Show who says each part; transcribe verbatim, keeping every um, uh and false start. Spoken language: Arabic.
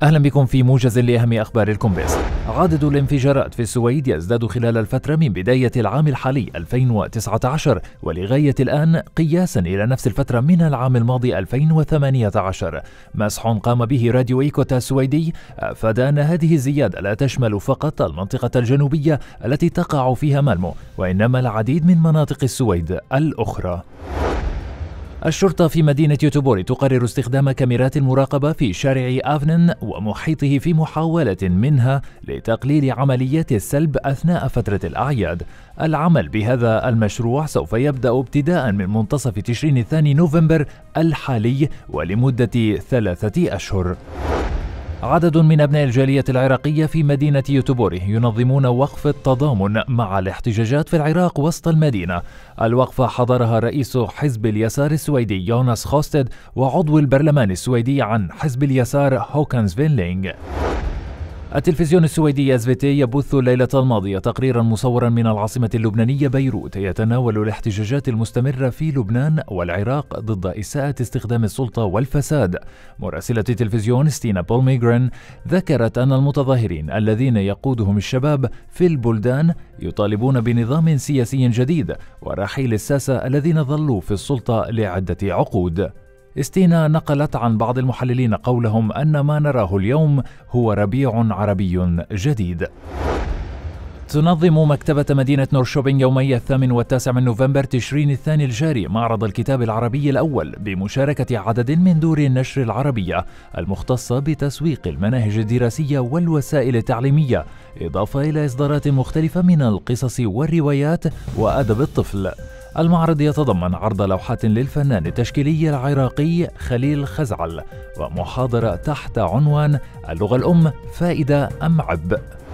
Speaker 1: أهلا بكم في موجز لأهم أخبار الكومباس. عدد الانفجارات في السويد يزداد خلال الفترة من بداية العام الحالي ألفين وتسعة عشر ولغاية الآن قياسا إلى نفس الفترة من العام الماضي ألفين وثمانية عشر. مسح قام به راديو إيكوتا السويدي أفاد أن هذه الزيادة لا تشمل فقط المنطقة الجنوبية التي تقع فيها مالمو، وإنما العديد من مناطق السويد الأخرى. الشرطة في مدينة يوتوبوري تقرر استخدام كاميرات المراقبة في شارع آفنن ومحيطه في محاولة منها لتقليل عمليات السلب أثناء فترة الأعياد. العمل بهذا المشروع سوف يبدأ ابتداء من منتصف تشرين الثاني نوفمبر الحالي ولمدة ثلاثة أشهر. عدد من أبناء الجالية العراقية في مدينة يوتوبوري ينظمون وقفة تضامن مع الاحتجاجات في العراق وسط المدينة. الوقفة حضرها رئيس حزب اليسار السويدي يوناس خوستد وعضو البرلمان السويدي عن حزب اليسار هوكانز فينلينغ. التلفزيون السويدي إس في تي يبث الليلة الماضية تقريرا مصورا من العاصمة اللبنانية بيروت يتناول الاحتجاجات المستمرة في لبنان والعراق ضد إساءة استخدام السلطة والفساد. مراسلة التلفزيون ستينا بولميغرين ذكرت أن المتظاهرين الذين يقودهم الشباب في البلدان يطالبون بنظام سياسي جديد ورحيل الساسة الذين ظلوا في السلطة لعدة عقود. ستينا نقلت عن بعض المحللين قولهم أن ما نراه اليوم هو ربيع عربي جديد. تنظم مكتبة مدينة نورشوبينغ يومي الثامن والتاسع من نوفمبر تشرين الثاني الجاري معرض الكتاب العربي الأول بمشاركة عدد من دور النشر العربية المختصة بتسويق المناهج الدراسية والوسائل التعليمية، إضافة إلى إصدارات مختلفة من القصص والروايات وأدب الطفل. المعرض يتضمن عرض لوحات للفنان التشكيلي العراقي خليل خزعل ومحاضرة تحت عنوان اللغة الأم فائدة أم عبء.